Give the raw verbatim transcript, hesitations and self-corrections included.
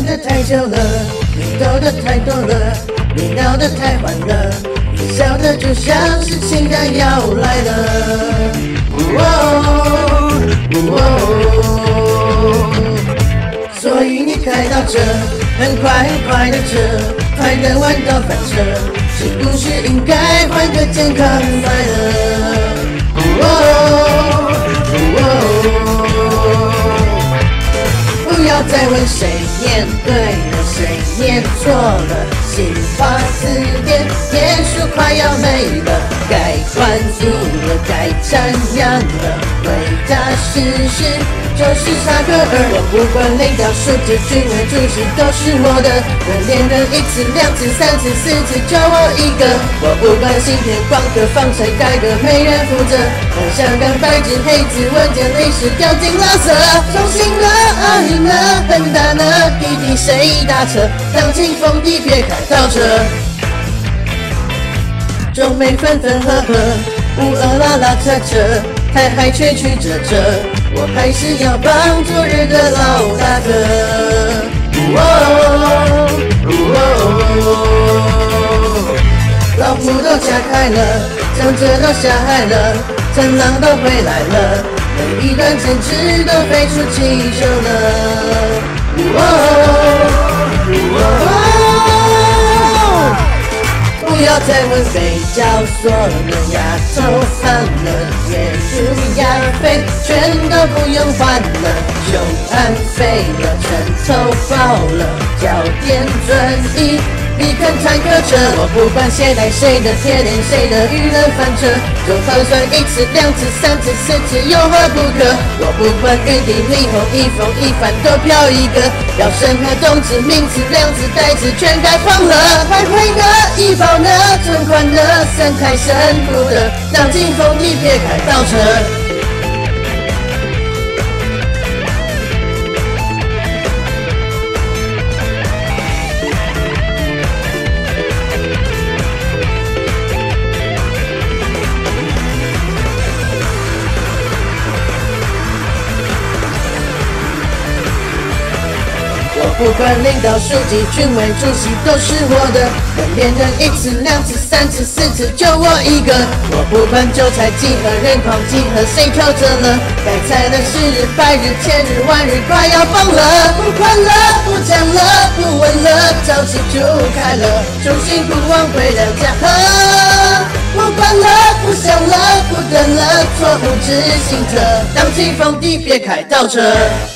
的太久了，你抖的太多了，你闹的太欢乐，你笑的就像是情人要来了。哦哦，所以你开到这，很快很快的车，快的弯道翻车，是不是应该换个健康快乐？不要再问谁念对了，谁念错了，新华字典页数快要没了，该欢呼了，该赞扬了，伟大事实就是差个二。我不管领导数字军委主席都是我的，人连人一次两次三次四次就我一个。我不管芯片光刻房产改革没人负责，让香港白纸黑字文件历史掉进垃圾。重新了啊赢了很大呢，弟弟谁打车？当清风地别开倒车。中美分分合合，乌俄拉拉扯扯，台海曲曲折折，我还是要帮昨日的老大哥。哦哦，老婆都嫁开了，长者都下海了，战狼都回来了，每一段争执都飞出气球了。哦哦，不要再问北交所了，亚洲汉了，月入亚非全都不用还了，雄安飞了，城头爆了，焦点转移。你看坦克车，我不管携带谁的铁链，谁的舆论翻车，就核算一次两次三次四次有何不可？我不管云顶霓虹一风一帆都飘一个，要审核动词名词量词代词全该放了。还会呢，医保呢，存款呢，生态生不得，让劲风地别开倒车。不管领导、书记、军委主席都是我的，人连人一次、两次、三次、四次就我一个。我不管韭菜几何、人狂几何，谁挑着了？该猜的是日、百日、千日、万日，快要疯了！不管了，不讲了，不问了，着急就开了，忠心不忘归了家和。不管了，不想了，不等了，错不知心者，当清风地别开倒车。